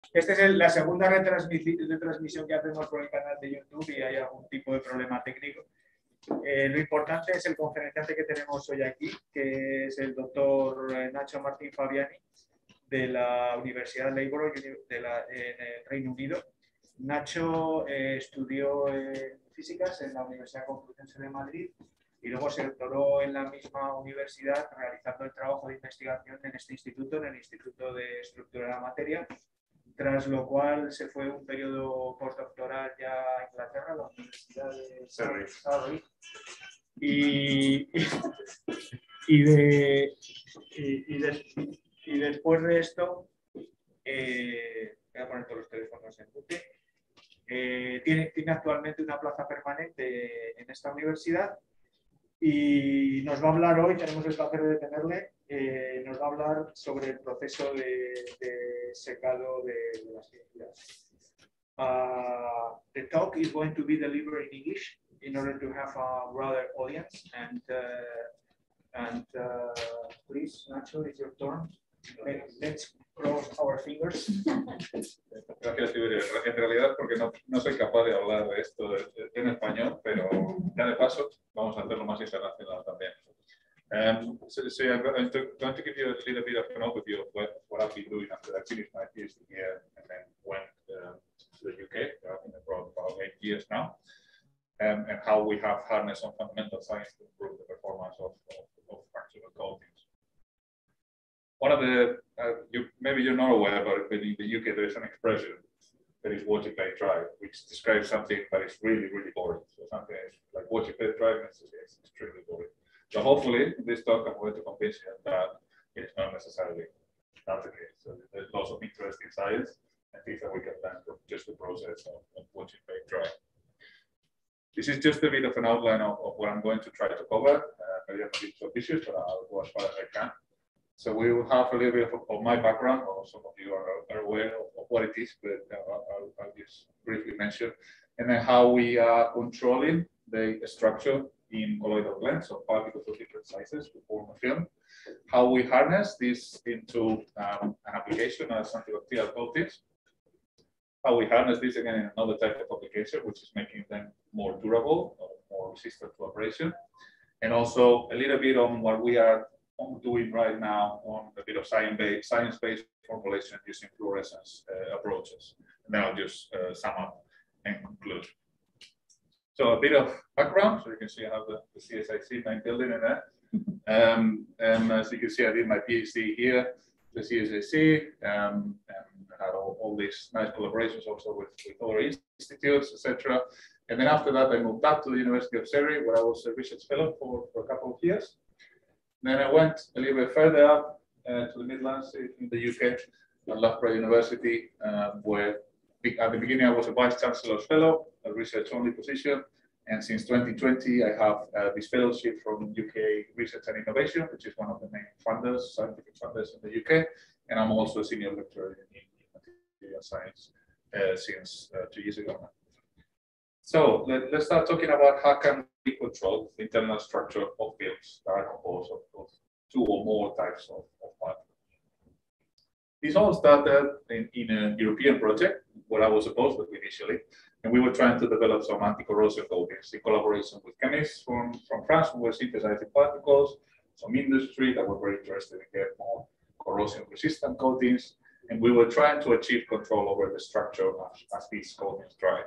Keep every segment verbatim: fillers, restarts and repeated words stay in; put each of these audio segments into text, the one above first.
Esta es el, la segunda retransmisión, retransmisión que hacemos por el canal de YouTube y hay algún tipo de problema técnico. Eh, lo importante es el conferenciante que tenemos hoy aquí, que es el doctor Ignacio Martín-Fabiani de la Universidad de Labour de la, en el Reino Unido. Nacho eh, estudió eh, físicas en la Universidad Complutense de Madrid y luego se doctoró en la misma universidad realizando el trabajo de investigación en este instituto, en el Instituto de Estructura de la Materia, tras lo cual se fue un periodo postdoctoral ya a Inglaterra, a la Universidad de Surrey. Y, y, de, y, y, de, y después de esto, eh, voy a poner todos los teléfonos en mute. Eh, tiene, tiene actualmente una plaza permanente en esta universidad y nos va a hablar hoy, tenemos el placer de tenerle, eh, nos va a hablar sobre el proceso de, de secado de, de las pinturas. Uh, the talk is going to be delivered in English in order to have a broader audience, and, uh, and uh, please, Nacho, it's your turn. Let's cross our fingers. Gracias, Iberia. En realidad, porque no, no soy capaz de hablar de esto en español, pero ya de paso vamos a hacerlo más internacional también. Um, so, so I'm going to, going to give you a little bit of an overview of what, what I've been doing after I finished my PhD here and then went uh, to the U K. I've been abroad about eight years now, um, and how we have harnessed some fundamental science to improve the performance of, of, of functional coatings. One of the, uh, you, maybe you're not aware, but in the U K there is an expression that is water paint dry, which describes something that is really, really boring. So something is like water paint dry, it's, it's extremely boring. So hopefully, in this talk, I'm going to convince you that it is not necessarily not the case. So there's lots of interesting science and things that we can learn from just the process of, of water paint dry. This is just a bit of an outline of, of what I'm going to try to cover. Uh, maybe I'm a bit ambitious, but I'll go as far as I can. So we will have a little bit of, of my background, or some of you are, are aware of, of what it is, but uh, I'll, I'll just briefly mention. And then how we are controlling the structure in colloidal blends, so particles of different sizes to form a film. How we harness this into um, an application as antibacterial coatings. How we harness this again in another type of application, which is making them more durable or more resistant to abrasion. And also a little bit on what we are doing right now on a bit of science-based science-based formulation using fluorescence uh, approaches. And then I'll just uh, sum up and conclude. So a bit of background, so you can see I have the, the C S I C main building in there. Um, and as you can see, I did my PhD here, the C S I C, um, and had all, all these nice collaborations also with, with other institutes, et cetera. And then after that, I moved back to the University of Surrey, where I was a research fellow for, for a couple of years. Then I went a little bit further up uh, to the Midlands in the U K, at Loughborough University, uh, where at the beginning I was a Vice Chancellor's Fellow, a research-only position. And since twenty twenty, I have uh, this fellowship from U K Research and Innovation, which is one of the main funders, scientific funders in the U K. And I'm also a senior lecturer in, in material science uh, since uh, two years ago now. So let, let's start talking about how can we control the internal structure of films that are composed of, of two or more types of, of particles. This all started in, in a European project where I was supposed to initially, and we were trying to develop some anti-corrosion coatings in collaboration with chemists from, from France who were synthesizing particles, some industry that were very interested in getting more corrosion-resistant coatings, and we were trying to achieve control over the structure as, as these coatings dry.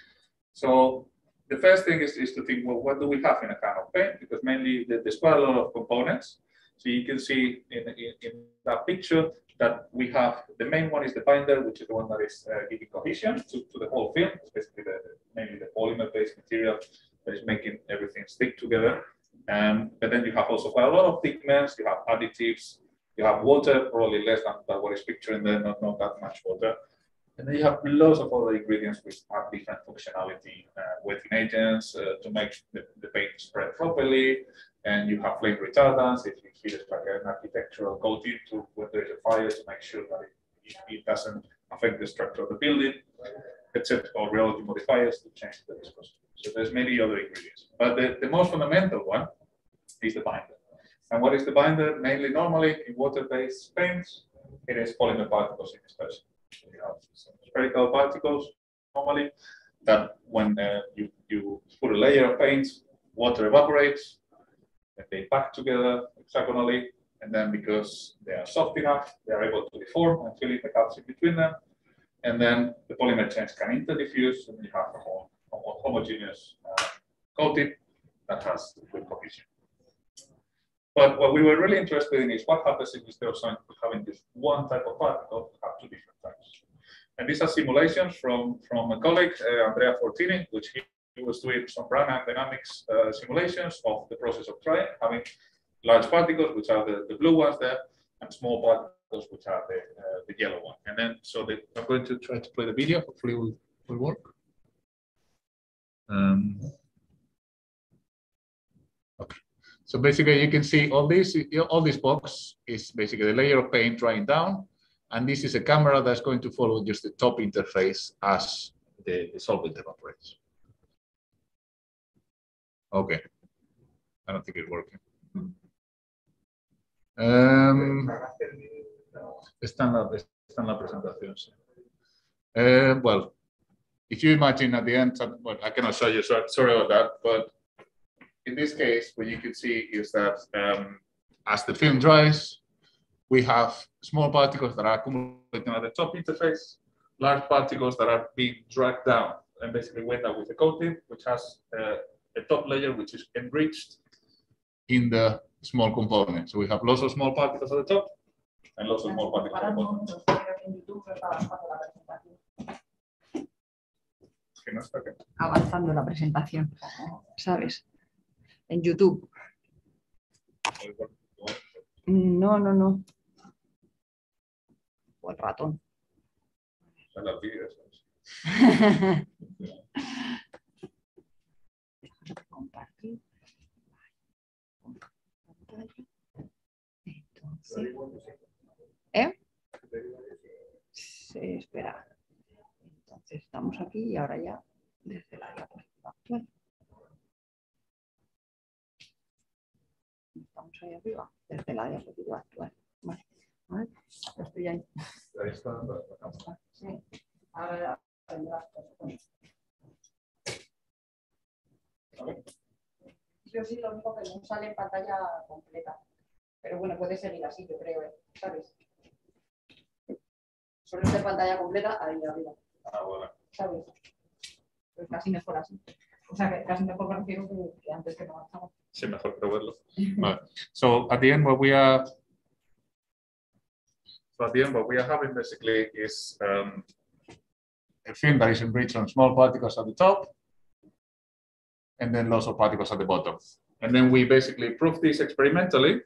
So the first thing is, is to think, well, what do we have in a can of paint? Because mainly there's quite a lot of components. So you can see in, in, in that picture that we have, the main one is the binder, which is the one that is uh, giving cohesion to, to the whole film. It's basically the, mainly the polymer-based material that is making everything stick together. Um, but then you have also quite a lot of pigments, you have additives, you have water, probably less than, than what is pictured in there, not, not that much water. And then you have lots of other ingredients which have different functionality, uh, wetting agents uh, to make the, the paint spread properly. And you have flame retardants, if you feel it's like an architectural coating to when there's a fire to make sure that it, it doesn't affect the structure of the building, et cetera, or rheology modifiers to change the viscosity. So there's many other ingredients. But the, the most fundamental one is the binder. And what is the binder? Mainly, normally in water-based paints, it is polymer particles in dispersion. You have some spherical particles normally that when uh, you, you put a layer of paint, water evaporates, and they pack together hexagonally, and then because they are soft enough, they are able to deform and fill in the gaps in between them. And then the polymer chains can interdiffuse, and you have a whole, a whole homogeneous uh, coating that has good cohesion. But what we were really interested in is what happens if instead of having this one type of particle, have two different types. And these are simulations from, from a colleague, uh, Andrea Fortini, which he, he was doing some Brownian dynamics uh, simulations of the process of drying, having large particles, which are the, the blue ones there, and small particles, which are the, uh, the yellow one. And then, so the, I'm going to try to play the video, hopefully it will, will work. Um, okay. So basically, you can see all this, all this box is basically the layer of paint drying down. And this is a camera that's going to follow just the top interface as the, the solvent evaporates. Okay. I don't think it's working. Um, está en la, está en la presentación, sí. Uh, well, if you imagine at the end, well, I cannot show you, sorry, sorry about that, but in this case, what you can see is that um, as the film dries, we have small particles that are accumulating at the top interface, large particles that are being dragged down and basically went down with the coating, which has uh, a top layer which is enriched in the small components. So we have lots of small particles at the top and lots of small particles at the bottom. Avanzando la presentación, ¿sabes? En YouTube. No, no, no. O el ratón. Son las vídeos. Compartir. Entonces, ¿eh? Sí, espera. Entonces estamos aquí y ahora ya desde la diapositiva actual. Estamos ahí arriba, desde la diapositiva actual. Vale, a ver, estoy ahí. Ahí está la cámara. Sí, ahora ya vendrás. Yo sí, lo único que no sale en pantalla completa. Pero bueno, puede seguir así, yo creo, ¿eh? ¿Sabes? Solo está en pantalla completa, ahí arriba. Ah, bueno. ¿Sabes? Pues casi mejor así. O sea, que casi mejor prefiero que, que antes que no avanzamos. Sí, mejor que verlo. Vale. So at the end, what we are, so at the end, what we are having basically is um, a film that is enriched on small particles at the top, and then lots of particles at the bottom. And then we basically prove this experimentally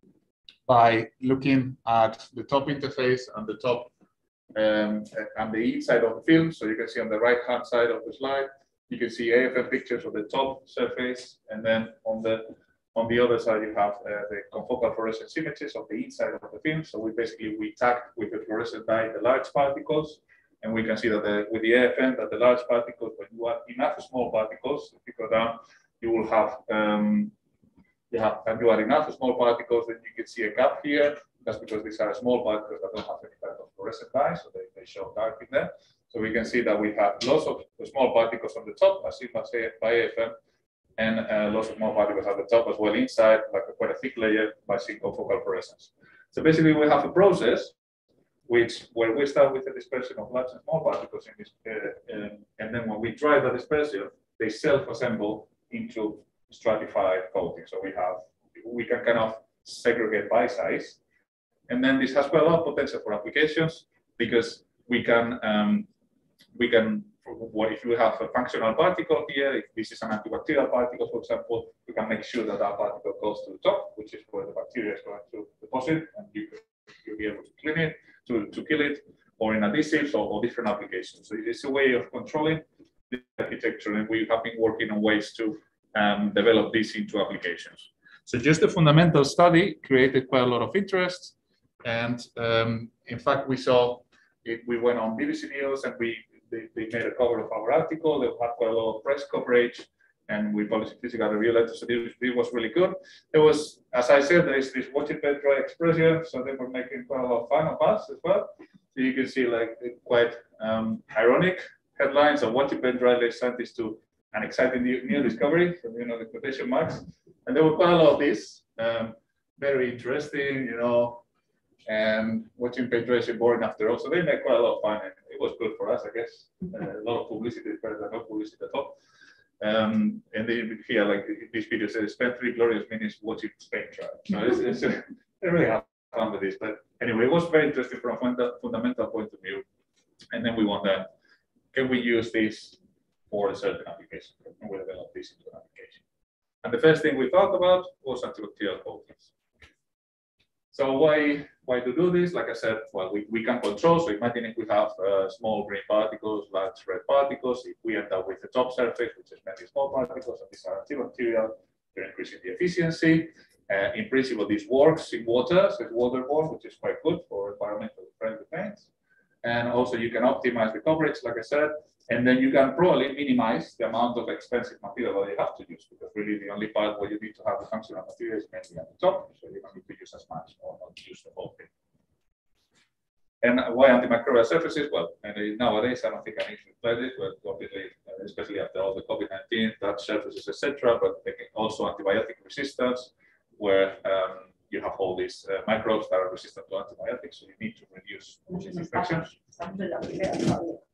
by looking at the top interface and the top um, and the inside of the film. So you can see on the right hand side of the slide, you can see A F M pictures of the top surface, and then on the on the other side you have uh, the confocal fluorescence images of the inside of the film. So we basically we tag with the fluorescent dye the large particles, and we can see that the, with the A F M that the large particles, when you add enough small particles, if you go down, you will have um, you have and you add enough small particles, then you can see a gap here. That's because these are small particles that don't have any kind of fluorescent dye, so they, they show dark in there. So we can see that we have lots of small particles on the top, as seen by A F M, and uh, lots of small particles at the top as well inside, like a, quite a thick layer by seeing confocal fluorescence. So basically, we have a process which where we start with the dispersion of large and small particles in this, uh, um, and then when we dry the dispersion, they self-assemble into stratified coating. So we have we can kind of segregate by size, and then this has quite a lot of potential for applications because we can um, we can what if you have a functional particle here, if this is an antibacterial particle, for example, we can make sure that that particle goes to the top, which is where the bacteria is going to deposit, and you you'll be able to clean it, to, to kill it, or in adhesives or, or different applications. So it's a way of controlling the architecture, and we have been working on ways to um, develop this into applications. So just the fundamental study created quite a lot of interest, and um, in fact, we saw it, we went on B B C News, and we they, they made a cover of our article. They had quite a lot of press coverage, and we published a physical review letter. So this, this was really good. There was, as I said, there is this watch it bed dry expression, so they were making quite a lot of fun of us as well. So you can see like quite um, ironic headlines of what depend dry scientists to an exciting new, new discovery, so, you know, the quotation marks. And there were quite a lot of this, um, very interesting, you know, and watching penetration boring after all. So they made quite a lot of fun, and it was good for us, I guess. Uh, a lot of publicity, better than no publicity at all. Um, and they here, like this video says, spent three glorious minutes watching Spain trial. So it's, it's uh, they really have fun with this. But anyway, it was very interesting from a funda fundamental point of view. And then we wonder, can we use this for a certain application? And we develop this into an application. And the first thing we thought about was antibacterial coatings. So why why to do this? Like I said, well, we, we can control. So imagine if we have uh, small green particles, large red particles. If we end up with the top surface, which is many small particles, and these are antibacterial, you're increasing the efficiency. Uh, in principle, this works in water, so it's waterborne, which is quite good for environmentally friendly paints. And also you can optimize the coverage, like I said, and then you can probably minimize the amount of expensive material that you have to use, because really the only part where you need to have the functional material is mainly at the top, so you don't need to use as much or not use the whole thing. And why antibacterial surfaces? Well, and nowadays I don't think I need to explain it, but obviously, especially after all the COVID nineteen, touch surfaces, et cetera, but they can also antibiotic resistance, where um, you have all these uh, microbes that are resistant to antibiotics, so you need to reduce infections.